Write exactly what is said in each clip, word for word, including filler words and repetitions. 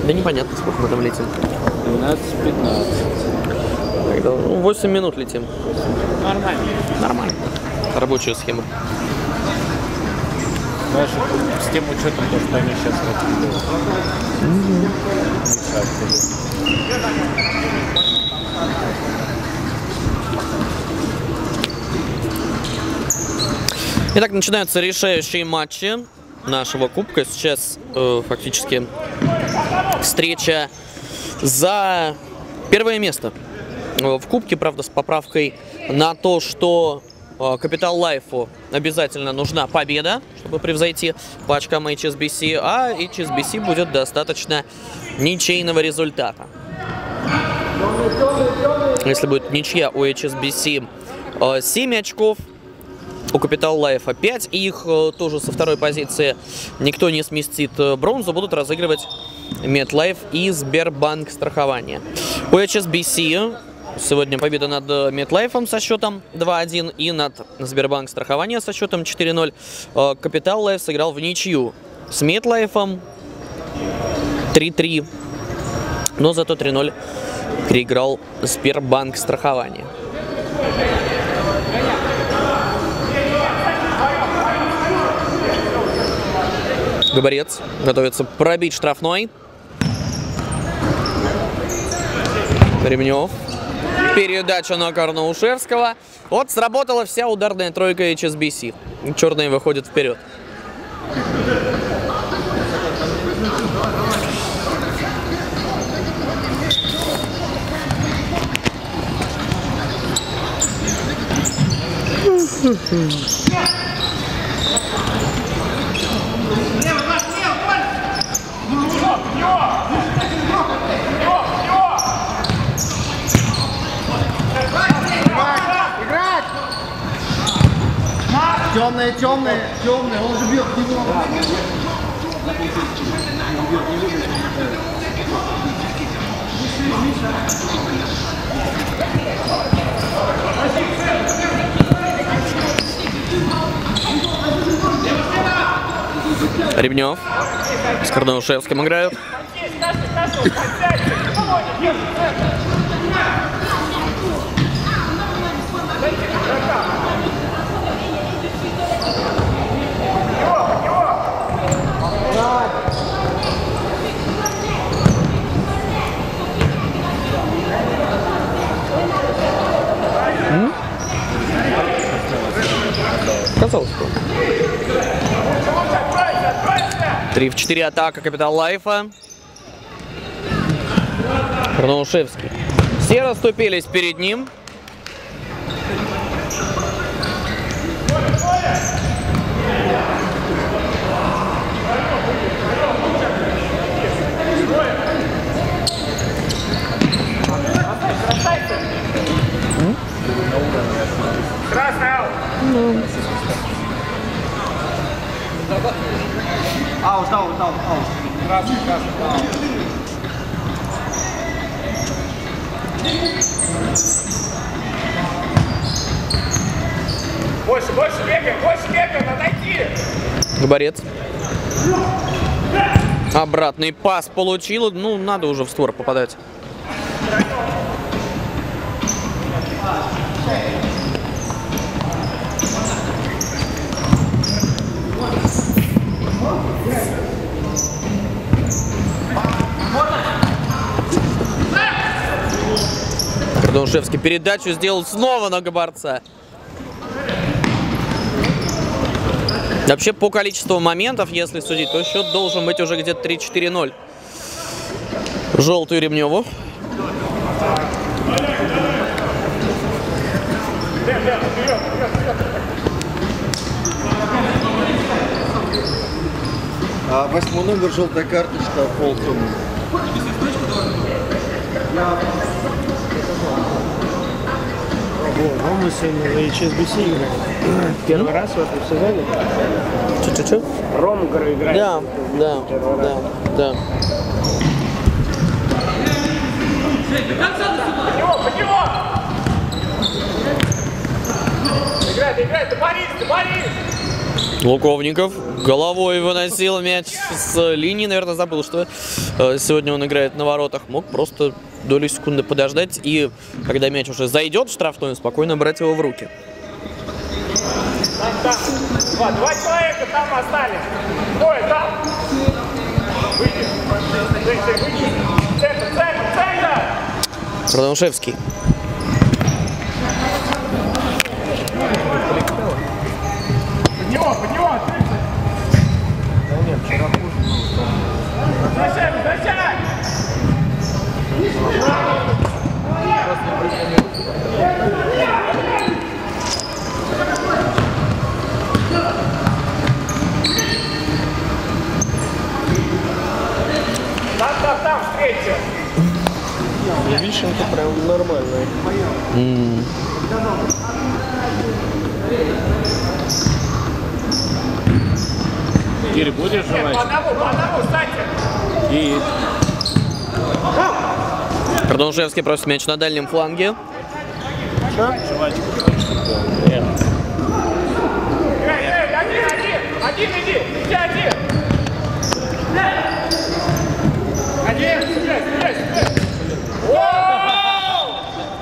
Да непонятно, сколько мы там летим. двенадцать-пятнадцать. Ну, восемь минут летим. Нормально. Нормально. Рабочая схема. Даже с тем учетом, то, что они сейчас хотят делать. Итак, начинаются решающие матчи нашего кубка. Сейчас э, фактически встреча за первое место в кубке, правда, с поправкой на то, что Capital Life обязательно нужна победа, чтобы превзойти по очкам эйч эс би си, а эйч эс би си будет достаточно ничейного результата. Если будет ничья у эйч эс би си семь очков, у Capital Life пять, и их тоже со второй позиции никто не сместит бронзу, будут разыгрывать MetLife и Сбербанк страхование. У эйч эс би си сегодня победа над MetLife со счетом два один и над Сбербанк страхование со счетом четыре ноль. Capital Life сыграл в ничью с MetLife три три, но зато три ноль переиграл Сбербанк страхование. Габарец готовится пробить штрафной. Ремнев. Передача на Карнаушевского. Вот сработала вся ударная тройка эйч эс би си. Черные выходят вперед. Темные, темные, темные, он же бьет его. Ремнев с Карнаушевским играют. Казалось бы. три в четыре атака Capital Life. Карнаушевский. Все расступились перед ним. Ну. Аут, аут, аут, аут. Красный, красный, аут. Больше, больше бегай, больше бегай, отойди! Габарец. Обратный пас получил. Ну, надо уже в створ попадать. Карнаушевский передачу сделал снова на Габарца. Вообще, по количеству моментов, если судить, то счет должен быть уже где-то три четыре ноль. Желтую Ремневу. А восьмой номер, желтая карточка, Фолксон. Ну, мы сегодня в эйч эс би си играем. Первый раз в этом сезоне. Че-че-че? Ромгар играет. Да, да, да, да. Под него, под него! Играй, играй, ты Борис, ты Борис! Луковников головой выносил мяч с линии. Наверное, забыл, что сегодня он играет на воротах. Мог просто долю секунды подождать. И когда мяч уже зайдет в штрафную, спокойно брать его в руки. Там, там. Два, два человека там остались. Двое там. Выйди. Выйди, выйди. Центр, центр, центр. Продолжевский. Под него, под него. Возвращай, возвращай. Там, там, там, встреча. Вишенка прям нормальная. Mm. Кирь, будешь жевать? По одному, по одному, встаньте. И Продолжевский просит мяч на дальнем фланге. жвачку. Нет. Эй, эй, один, один, один, иди, иди один. Один, здесь, здесь, здесь. Воу!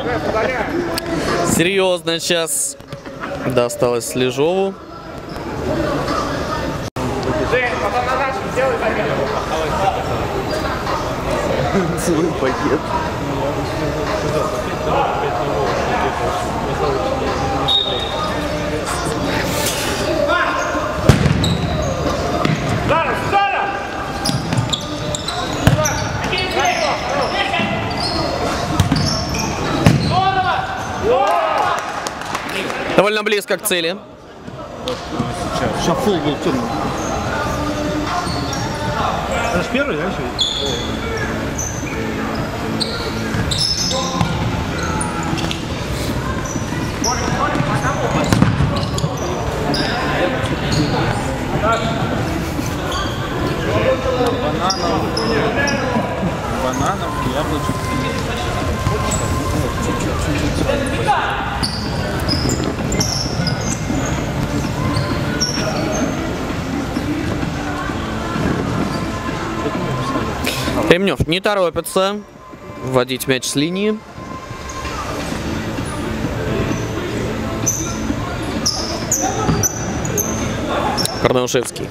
Серьезно сейчас досталось Слежову. Жень, потом на нашем сделай замену. Целый пакет. Зараз, зараз! Один, слева! Довольно близко к цели. Сейчас фул был темный. Это же первый, да? Бананов, бананов, яблочек. Ремнев не торопится вводить мяч с линии. Карнаушевский.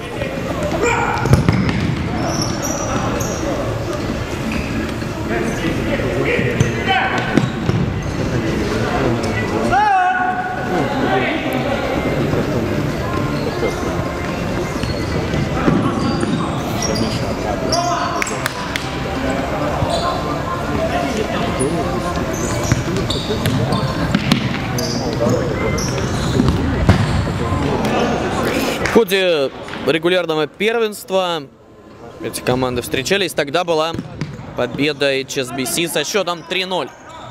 В ходе регулярного первенства эти команды встречались. Тогда была победа эйч эс би си со счетом три ноль.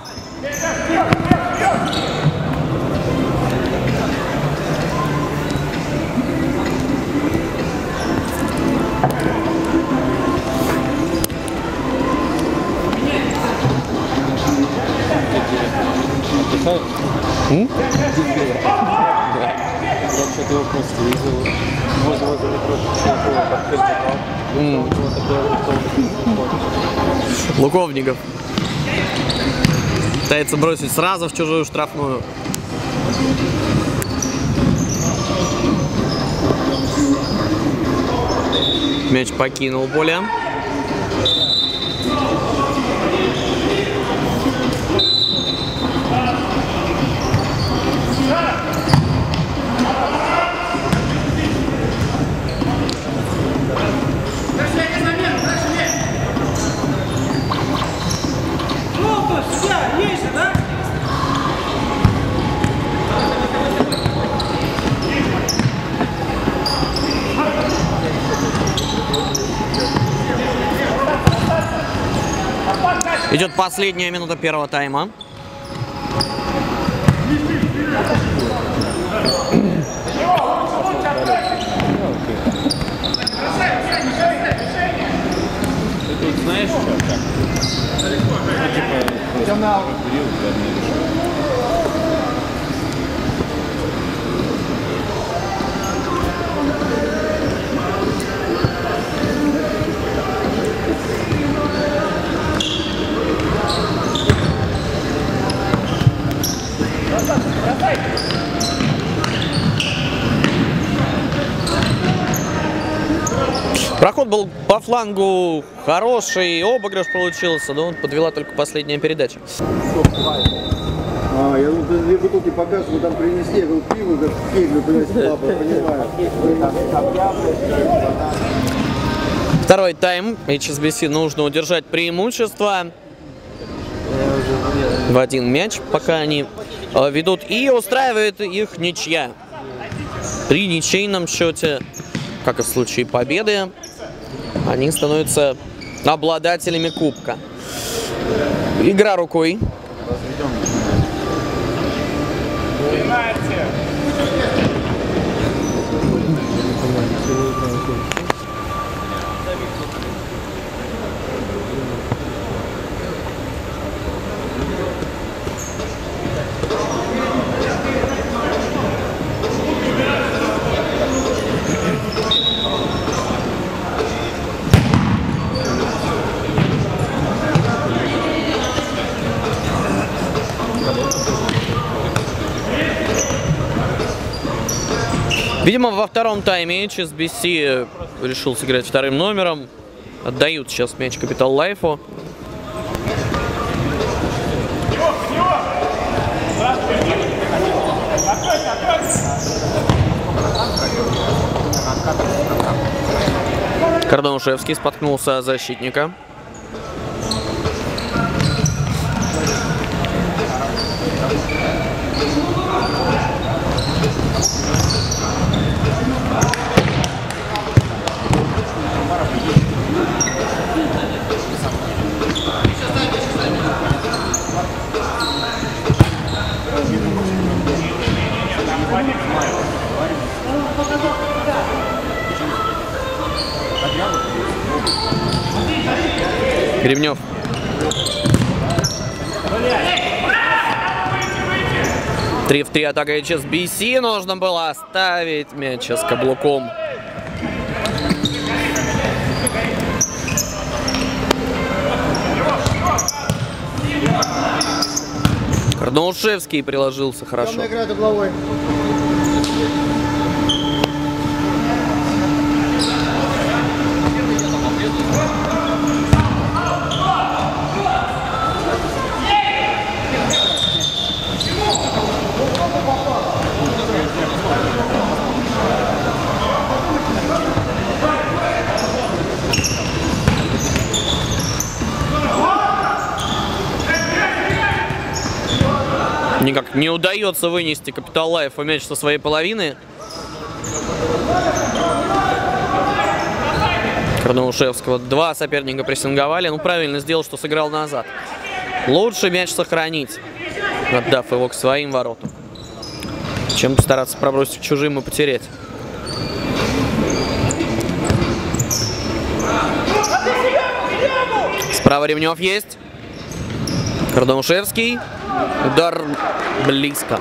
М? Вообще-то его просто видел. Можно его заметить. Луковников пытается бросить сразу в чужую штрафную. Мяч покинул поле. Идет последняя минута первого тайма. Ты тут знаешь, что как? Ну, типа, период, да, вот был по флангу хороший обыгрыш получился, но подвела только последняя передача. А, я тут две бутылки показываю, там принесли, я говорю, пиво, как кегли принесли, папа, понимаю. Второй тайм. эйч эс би си нужно удержать преимущество. В один мяч, пока они э, ведут. И устраивает их ничья. При ничейном счете, как и в случае победы, они становятся обладателями кубка. Игра рукой. Видимо, во втором тайме эйч эс би си решил сыграть вторым номером. Отдают сейчас мяч Capital Life. Кардонушевский споткнулся о защитника. Гребнев. три в три атака эйч эс би си. Нужно было оставить мяч с каблуком. Кардонушевский приложился хорошо. Никак не удается вынести Capital Life мяч со своей половины. Кардонушевского два соперника прессинговали. Ну, правильно сделал, что сыграл назад. Лучше мяч сохранить, отдав его к своим воротам, чем постараться пробросить к чужим и потерять. Справа Ревнев есть. Кардонушевский. Удар близко.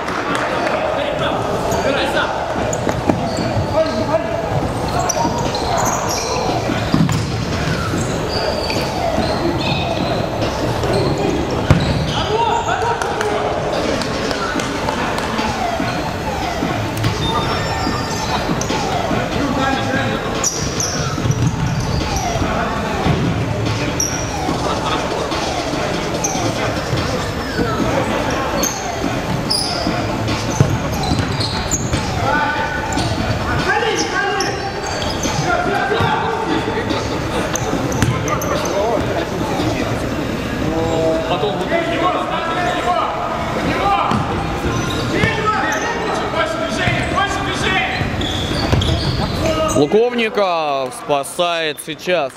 Луковников спасает сейчас.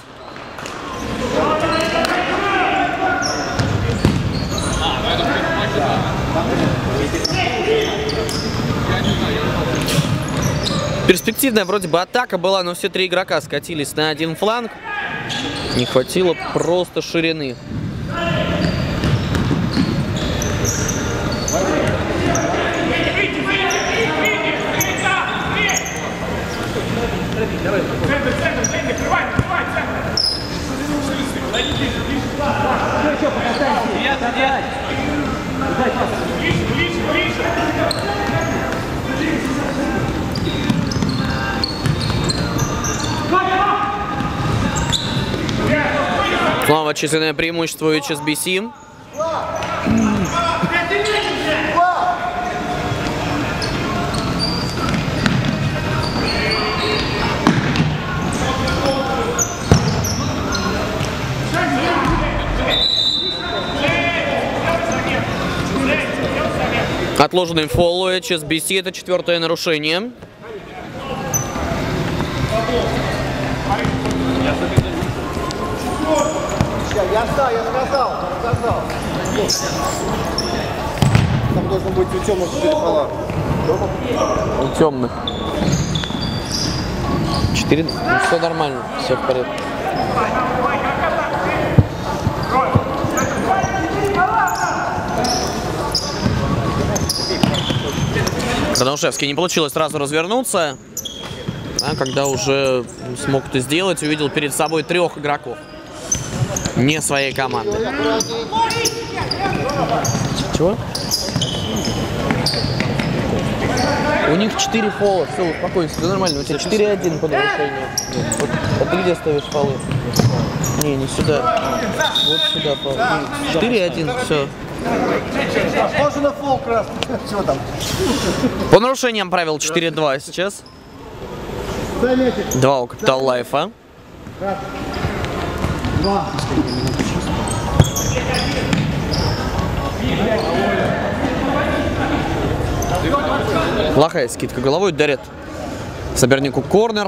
Перспективная вроде бы атака была, но все три игрока скатились на один фланг. Не хватило просто ширины. Центр, центр, центр, открывай, открывай, центр. Ближе, ближе, ближе. Снова численное преимущество у эйч эс би си. Отложенный фол у эйч эс би си, это четвертое нарушение. Я сказал, я сказал, сказал. Там должен быть у темных четыре пола. У темных. Четыре. Ну, все нормально, все в порядке. Радоншевский не получилось сразу развернуться, а когда уже смог это сделать, увидел перед собой трех игроков не своей команды. Чего? У них четыре фола, все, успокойся, все нормально, у тебя четыре один по нарушению. Вот, а ты где ставишь фолы? Не, не сюда. Вот сюда фол. четыре один, все. Похоже на фол красный. Чего там? По нарушениям правил четыре два сейчас. Два у Capital Life. Два. Плохая скидка головой, дарит сопернику корнер.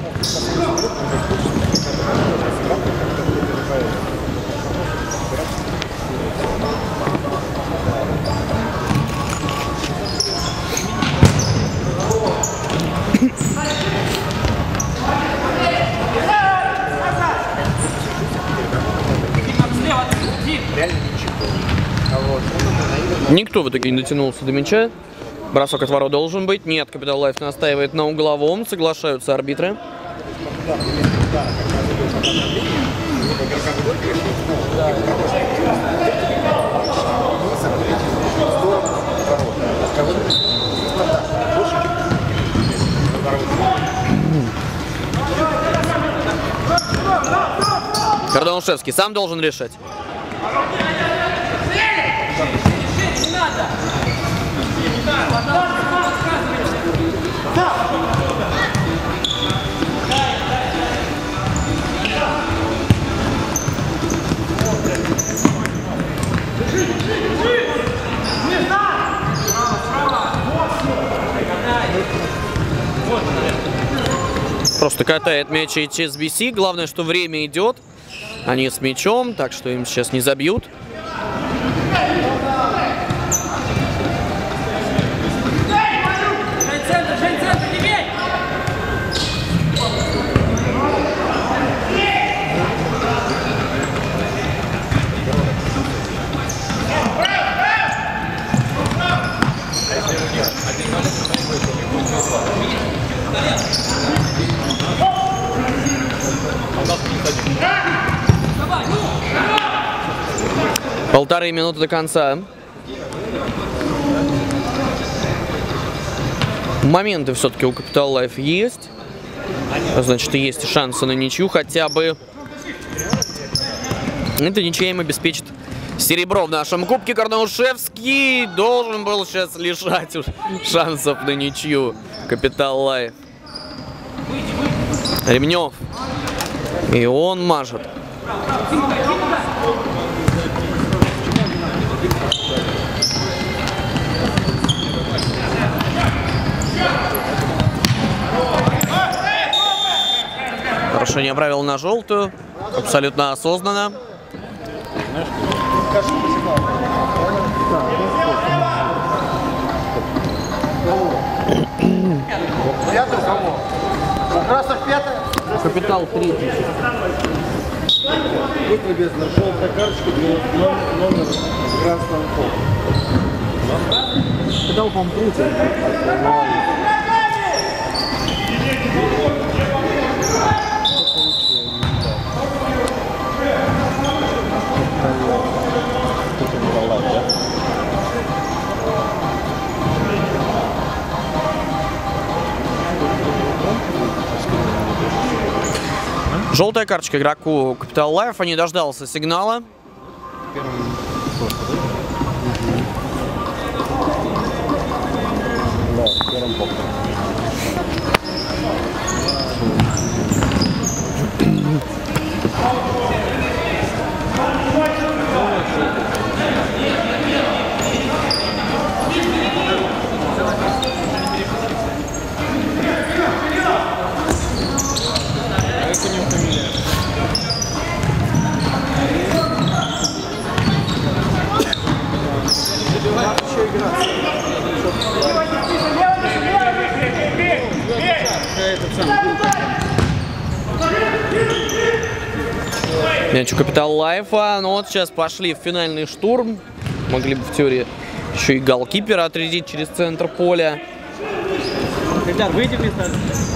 Никто в итоге не дотянулся до мяча. Бросок от ворот должен быть. Нет, Capital Life настаивает на угловом. Соглашаются арбитры. Радоншевский сам должен решать. Просто катает мяч эйч эс би си. Главное, что время идет. Они с мячом, так что им сейчас не забьют. Полторы минуты до конца. Моменты все-таки у Capital Life есть. Значит, есть шансы на ничью хотя бы. Это ничья им обеспечит серебро в нашем кубке. Радоншевский должен был сейчас лишать шансов на ничью Capital Life. Ремнев. И он мажет. Нарушение правил на желтую. Абсолютно осознанно. Красных пятая. Капитал третий. Будь любезна, желтая карточка, номер красного пола. Капитал, по-моему, третий. Желтая карточка игроку Capital Life, не дождался сигнала. Да, первым боком. Мяч у Capital Life. Ну вот сейчас пошли в финальный штурм. Могли бы в теории еще и голкипера отрядить через центр поля. Ребят, выйди в место.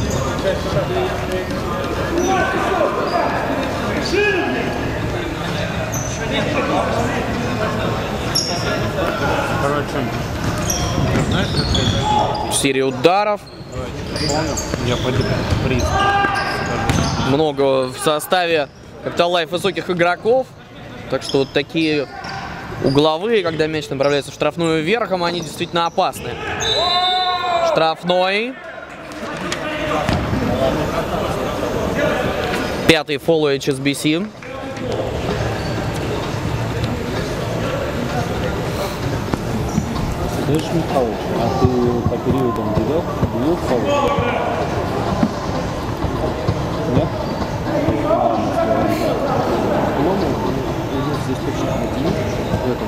Короче, знаешь, как Серия ударов. я пойду приз. Много в составе Capital Life высоких игроков. Так что вот такие угловые, когда мяч направляется в штрафную верхом, они действительно опасны. Штрафной. Пятый фол у эйч эс би си. Слышь, Михалыч, а ты по периодам делал? Делал фаул? Нет? По-моему, здесь точно один в этом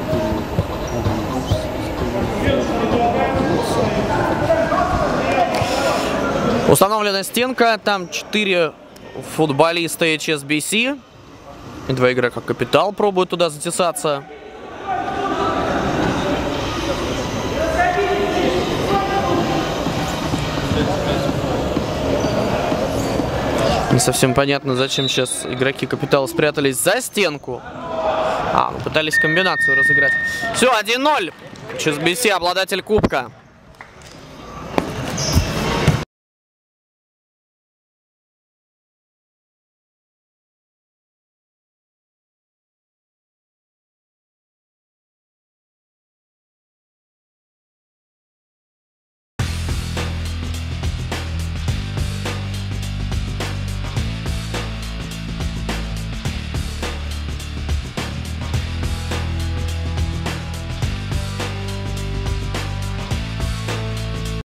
периоде. Установлена стенка. Там четыре футболиста эйч эс би си. И два игрока Capital пробуют туда затесаться. Не совсем понятно, зачем сейчас игроки Capital спрятались за стенку. А, ну, пытались комбинацию разыграть. Все, один ноль. эйч эс би си обладатель кубка.